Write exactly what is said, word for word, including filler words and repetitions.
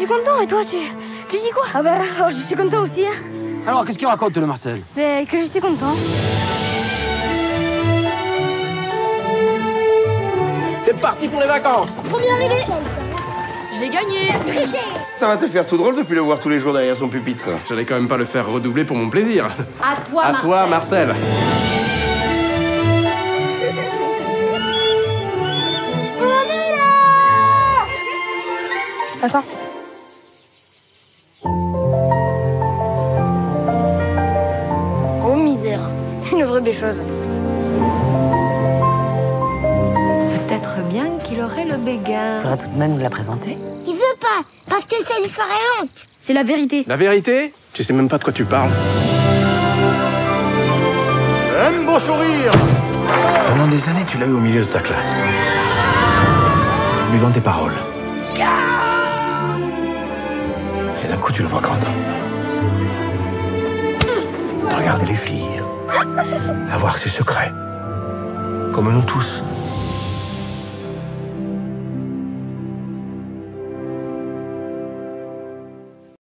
suis content, et toi, tu, tu dis quoi? Ah bah, alors, je suis content aussi. Hein. Alors, qu'est-ce qu'il raconte, le Marcel? Mais que je suis content. C'est parti pour les vacances. Première arrivée. J'ai gagné. Ça va te faire tout drôle depuis le voir tous les jours derrière son pupitre. J'allais quand même pas le faire redoubler pour mon plaisir. À toi, À Marcel. toi, Marcel. Attends. Oh misère, une vraie bécheuse. Peut-être bien qu'il aurait le béguin. Faudra tout de même nous la présenter. Il veut pas, parce que ça lui ferait honte. C'est la vérité. La vérité? Tu sais même pas de quoi tu parles. Un beau sourire. Pendant des années, tu l'as eu au milieu de ta classe. Buvant tes paroles. Et d'un coup, tu le vois grandir. Regarder les filles. Avoir ses secrets. Comme nous tous.